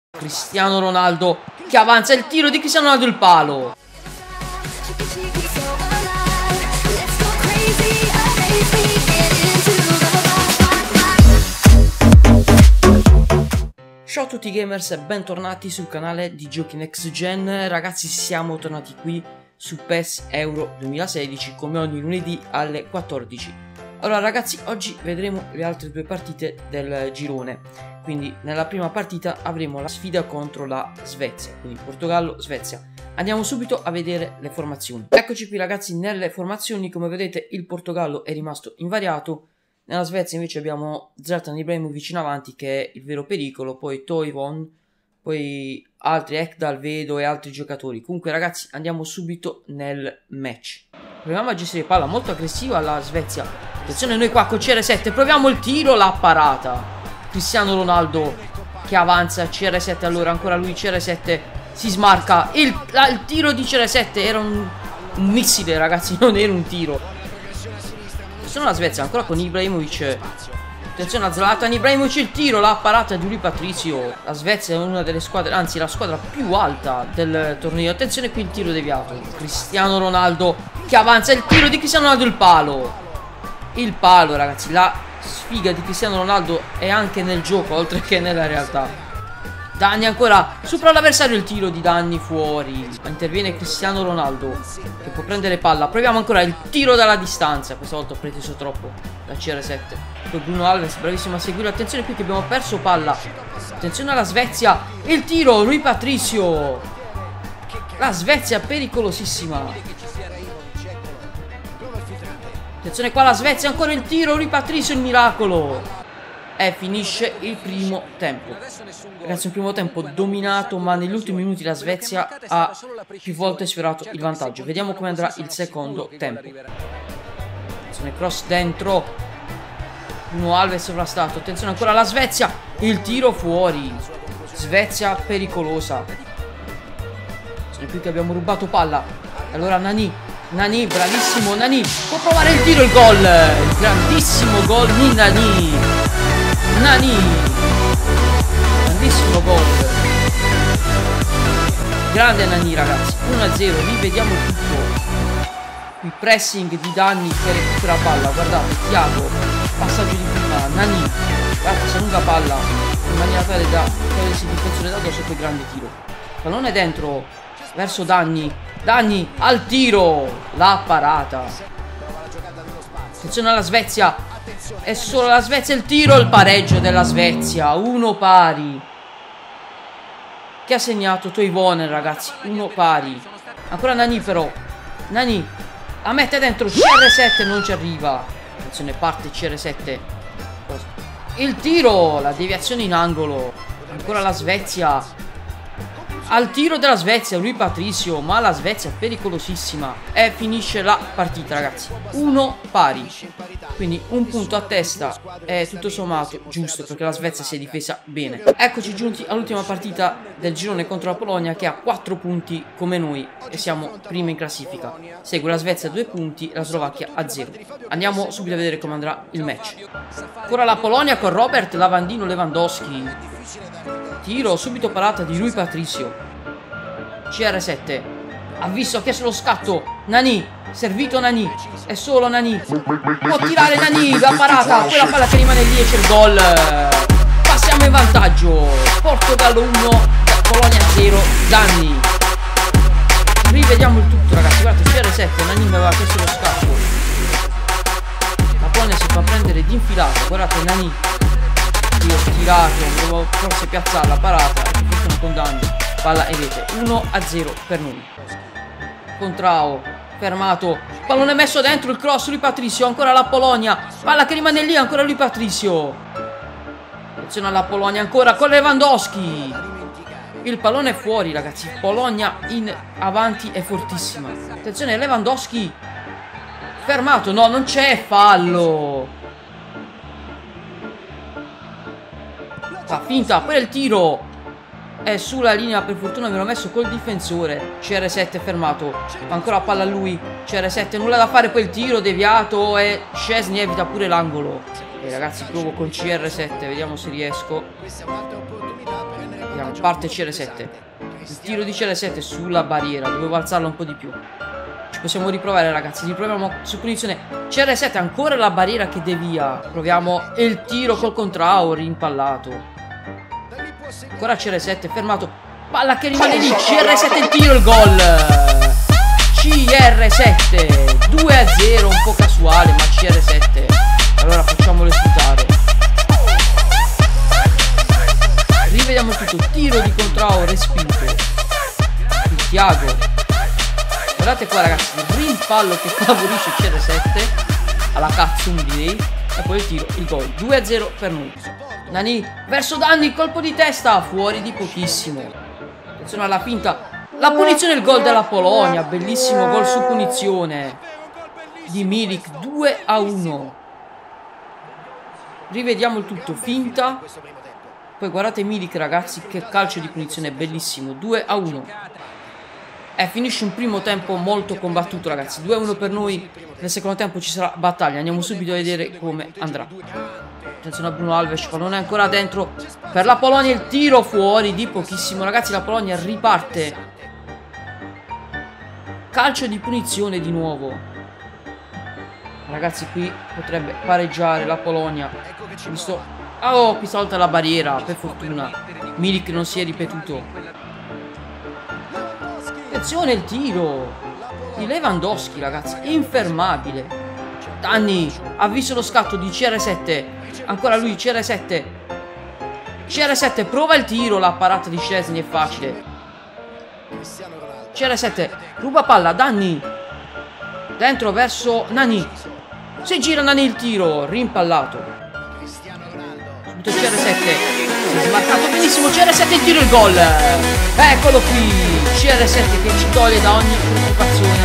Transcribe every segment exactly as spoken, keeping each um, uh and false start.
Cristiano Ronaldo che avanza, il tiro di Cristiano Ronaldo, il palo. Ciao a tutti gamers e bentornati sul canale di Giochi Next Gen. Ragazzi, siamo tornati qui su PES Euro duemilasedici come ogni lunedì alle quattordici. Allora ragazzi, oggi vedremo le altre due partite del girone. Quindi nella prima partita avremo la sfida contro la Svezia, quindi Portogallo-Svezia. Andiamo subito a vedere le formazioni. Eccoci qui ragazzi nelle formazioni. Come vedete il Portogallo è rimasto invariato. Nella Svezia invece abbiamo Zlatan Ibrahimovic in avanti, che è il vero pericolo, poi Toivon, poi altri Ekdal, Vedo e altri giocatori. Comunque ragazzi, andiamo subito nel match. Proviamo a gestire palla molto aggressiva alla Svezia. Attenzione, noi qua con C R sette proviamo il tiro, la parata. Cristiano Ronaldo che avanza, C R sette, allora ancora lui, C R sette si smarca. Il, la, il tiro di C R sette era un, un missile ragazzi, non era un tiro. Sono la Svezia ancora con Ibrahimovic. Attenzione a Zlatan Ibrahimovic, il tiro, la parata di Rui Patricio. La Svezia è una delle squadre, anzi la squadra più alta del torneo. Attenzione qui il tiro deviato. Cristiano Ronaldo che avanza, il tiro di Cristiano Ronaldo, il palo. Il palo ragazzi, la sfiga di Cristiano Ronaldo è anche nel gioco oltre che nella realtà. Danni ancora sopra l'avversario, il tiro di Danni fuori. Interviene Cristiano Ronaldo che può prendere palla. Proviamo ancora il tiro dalla distanza. Questa volta ho preteso troppo da C R sette. Poi Bruno Alves bravissimo a seguire. Attenzione qui che abbiamo perso palla. Attenzione alla Svezia. Il tiro, Rui Patricio. La Svezia pericolosissima. Attenzione qua la Svezia, ancora il tiro, Rui Patricio, il miracolo. E finisce il primo tempo. Ragazzi, un primo tempo dominato, ma negli ultimi minuti la Svezia ha più volte sfiorato il vantaggio. Vediamo come andrà il secondo tempo. Attenzione, cross dentro. Bruno Alves sovrastato. Attenzione ancora la Svezia. Il tiro fuori. Svezia pericolosa. Attenzione qui che abbiamo rubato palla. Allora Nani. Nani, bravissimo Nani. Può provare il tiro, il gol. Il grandissimo gol di Nani. Nani. Grandissimo gol. Grande Nani ragazzi. uno a zero, rivediamo tutto. Il pressing di Danni che recupera palla. Guardate, Thiago, passaggio di prima, Nani. Guardate, si allunga palla in maniera tale da togliersi il difensore d'addosso e poi grande tiro. Pallone dentro verso Danni. Danni al tiro, la parata. Attenzione alla Svezia. È solo la Svezia, il tiro, il pareggio della Svezia. Uno pari. Che ha segnato Toivonen ragazzi. Uno pari. Ancora Nani però. Nani la mette dentro. C R sette non ci arriva. Attenzione, parte C R sette. Il tiro, la deviazione in angolo. Ancora la Svezia. Al tiro della Svezia, Rui Patricio, ma la Svezia è pericolosissima. E finisce la partita ragazzi. Uno pari. Quindi un punto a testa è tutto sommato giusto, perché la Svezia si è difesa bene. Eccoci giunti all'ultima partita del girone contro la Polonia, che ha quattro punti come noi e siamo primi in classifica. Segue la Svezia a due punti e la Slovacchia a zero. Andiamo subito a vedere come andrà il match. Ancora la Polonia con Robert Lavandino Lewandowski. Tiro, subito parata di Rui Patricio. C R sette ha visto, ha chiesto lo scatto. Nani, servito Nani. È solo Nani. Può tirare Nani, la parata. Quella palla che rimane lì e c'è il gol. Passiamo in vantaggio. Portogallo uno, Polonia zero. Danni. Rivediamo il tutto ragazzi. Guardate, C R sette, Nani mi aveva chiesto lo scatto. La Polonia si fa prendere di infilata. Guardate Nani. Io ho tirato, devo forse piazzarla, parata, forse con Danni, palla e rete. Uno a zero per noi. Contrao, fermato, pallone messo dentro, il cross, Rui Patricio, ancora la Polonia, palla che rimane lì, ancora Rui Patricio. Attenzione alla Polonia, ancora con Lewandowski. Il pallone è fuori ragazzi, Polonia in avanti è fortissima. Attenzione Lewandowski, fermato, no non c'è fallo. Fa finta, poi il tiro è sulla linea, per fortuna me l'ho messo col difensore. C R sette fermato, ancora palla a lui. C R sette nulla da fare, poi il tiro deviato e Szczesny evita pure l'angolo. E ragazzi provo con C R sette, vediamo se riesco. Vediamo parte C R sette. Il tiro di C R sette sulla barriera, dovevo alzarla un po' di più. Ci possiamo riprovare, ragazzi, riproviamo su punizione. C R sette ancora la barriera che devia. Proviamo il tiro col contrao, rimpallato. Ancora C R sette, fermato. Palla che rimane lì, C R sette il tiro, il gol. C R sette, due a zero, un po' casuale, ma C R sette. Allora facciamolo esultare. Rivediamo tutto, tiro di contrao respinto. Il Thiago. Guardate qua, ragazzi, il rimpallo che favorisce C R sette. Alla cazzo, un direi. E poi il tiro, il gol, due a zero per noi. Nani verso Danni, colpo di testa, fuori di pochissimo. Attenzione alla finta. La punizione, il gol della Polonia, bellissimo gol su punizione di Milik, due a uno. Rivediamo il tutto, finta. Poi guardate Milik, ragazzi, che calcio di punizione, bellissimo, due a uno. Eh, finisce un primo tempo molto combattuto, ragazzi, due a uno per noi. Nel secondo tempo ci sarà battaglia, andiamo subito a vedere come andrà. Attenzione a Bruno Alves, pallone ancora dentro per la Polonia, il tiro fuori di pochissimo, ragazzi, la Polonia riparte. Calcio di punizione di nuovo. Ragazzi, qui potrebbe pareggiare la Polonia. Visto... Oh, questa volta la barriera, per fortuna. Milik non si è ripetuto. Attenzione il tiro di Lewandowski, ragazzi, infermabile. Danni ha visto lo scatto di C R sette. Ancora lui, C R sette. C R sette prova il tiro, la parata di Szczesny è facile. C R sette ruba palla, Danni dentro verso Nani. Si gira Nani, il tiro rimpallato. Subito C R sette si è smarcato benissimo. C R sette il tiro, il gol. Eccolo qui, C R sette che ci toglie da ogni preoccupazione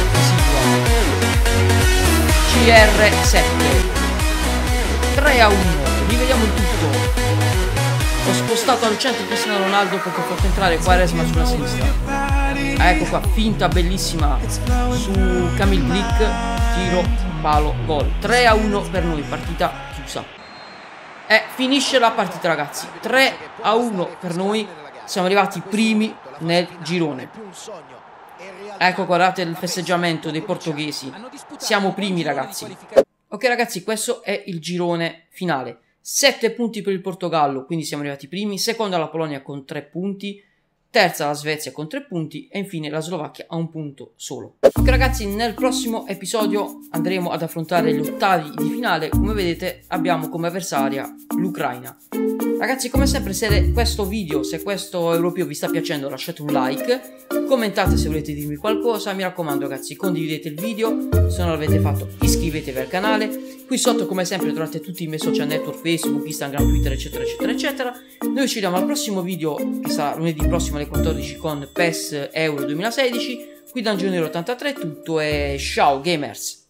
residua. C R sette tre a uno. Rivediamo il tutto. Ho spostato al centro Cristiano Ronaldo perché ho fatto entrare Quaresma sulla sinistra. Ecco qua, finta bellissima su Kamil Glik, tiro, palo, gol. tre a uno per noi, partita chiusa. E finisce la partita, ragazzi, tre a uno per noi. Siamo arrivati primi nel girone. Ecco, guardate il festeggiamento dei portoghesi. Siamo primi, ragazzi. Ok, ragazzi, questo è il girone finale. sette punti per il Portogallo, quindi siamo arrivati primi. Seconda la Polonia con tre punti. Terza la Svezia con tre punti e infine la Slovacchia a un punto solo. Ok, ragazzi, nel prossimo episodio andremo ad affrontare gli ottavi di finale. Come vedete abbiamo come avversaria l'Ucraina. Ragazzi, come sempre, se questo video, se questo europeo vi sta piacendo, lasciate un like, commentate se volete dirmi qualcosa. Mi raccomando, ragazzi, condividete il video, se non l'avete fatto iscrivetevi al canale. Qui sotto, come sempre, trovate tutti i miei social network, Facebook, Instagram, Twitter, eccetera eccetera eccetera. Noi ci vediamo al prossimo video, che sarà lunedì prossimo alle quattordici con PES Euro duemilasedici. Qui da Angelo Nero ottantatré è tutto e ciao gamers!